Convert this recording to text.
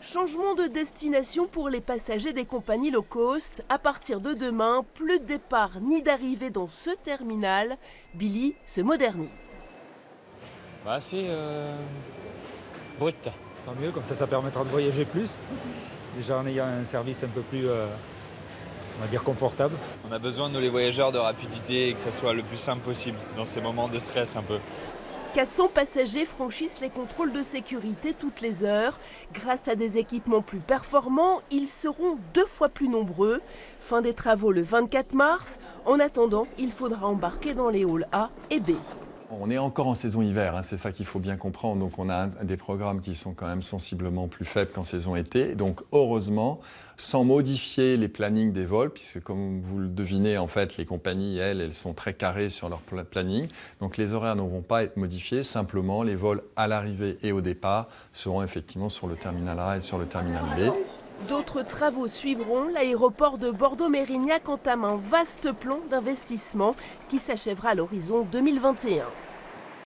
Changement de destination pour les passagers des compagnies low cost. À partir de demain, plus de départ ni d'arrivée dans ce terminal. Billy se modernise. C'est brut. Tant mieux, comme ça permettra de voyager plus. Déjà en ayant un service un peu plus, on va dire, confortable. On a besoin, nous les voyageurs, de rapidité et que ça soit le plus simple possible dans ces moments de stress un peu. 400 passagers franchissent les contrôles de sécurité toutes les heures. Grâce à des équipements plus performants, ils seront 2 fois plus nombreux. Fin des travaux le 24 mars. En attendant, il faudra embarquer dans les halls A et B. On est encore en saison hiver, c'est ça qu'il faut bien comprendre. Donc on a des programmes qui sont quand même sensiblement plus faibles qu'en saison été. Donc heureusement, sans modifier les plannings des vols, puisque comme vous le devinez, en fait, les compagnies, elles sont très carrées sur leur planning. Donc les horaires ne vont pas être modifiés. Simplement, les vols à l'arrivée et au départ seront effectivement sur le terminal A et sur le terminal B. D'autres travaux suivront. L'aéroport de Bordeaux-Mérignac entame un vaste plan d'investissement qui s'achèvera à l'horizon 2021.